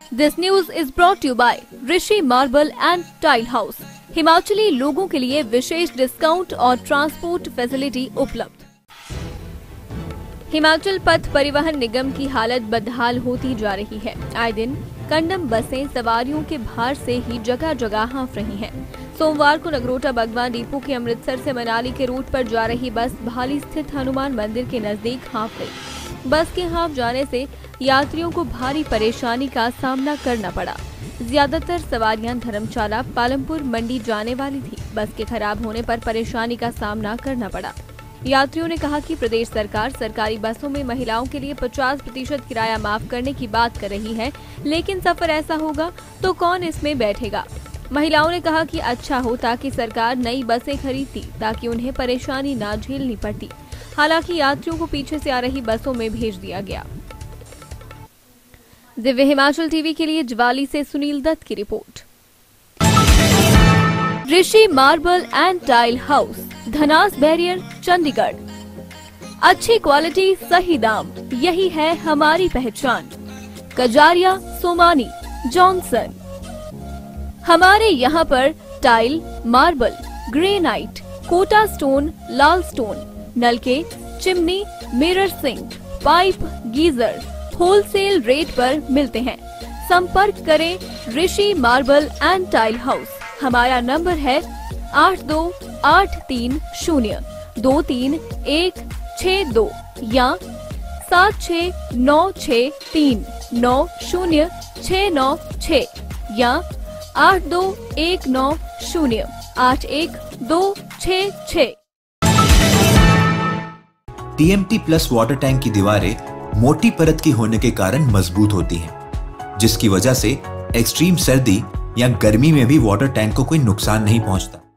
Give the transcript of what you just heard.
This news is brought you by Rishi marble and tile house. Himachali लोगों के लिए विशेष डिस्काउंट और ट्रांसपोर्ट फैसिलिटी उपलब्ध। हिमाचल पथ परिवहन निगम की हालत बदहाल होती जा रही है। आए दिन कंडम बसें सवारियों के भार से ही जगह जगह हाँफ रही हैं। सोमवार को नगरोटा बगवान डिपो के अमृतसर से मनाली के रूट पर जा रही बस भाली स्थित हनुमान मंदिर के नजदीक हाँफ गई। बस के हाँफ जाने से यात्रियों को भारी परेशानी का सामना करना पड़ा। ज्यादातर सवारियां धर्मशाला, पालमपुर, मंडी जाने वाली थी। बस के खराब होने पर परेशानी का सामना करना पड़ा। यात्रियों ने कहा कि प्रदेश सरकार सरकारी बसों में महिलाओं के लिए 50% किराया माफ करने की बात कर रही है, लेकिन सफर ऐसा होगा तो कौन इसमें बैठेगा। महिलाओं ने कहा कि अच्छा होता कि सरकार नई बसें खरीदती ताकि उन्हें परेशानी न झेलनी पड़ती। हालांकि यात्रियों को पीछे से आ रही बसों में भेज दिया गया। दिव्य हिमाचल टीवी के लिए ज्वाली से सुनील दत्त की रिपोर्ट। Rishi marble and tile house, Dhanas barrier, Chandigarh. अच्छी क्वालिटी, सही दाम, यही है हमारी पहचान। कजारिया, सोमानी, जॉनसन। हमारे यहाँ पर tile, marble, granite, Kota stone, लाल स्टोन, नलके, chimney, mirror sink, pipe, geyser wholesale rate पर मिलते हैं। संपर्क करें ऋषि मार्बल एंड टाइल हाउस। हमारा नंबर है 8283023162 या 7696390696 या 8219081266। TMT प्लस वाटर टैंक की दीवारें मोटी परत की होने के कारण मजबूत होती हैं, जिसकी वजह से एक्सट्रीम सर्दी या गर्मी में भी वाटर टैंक को कोई नुकसान नहीं पहुंचता।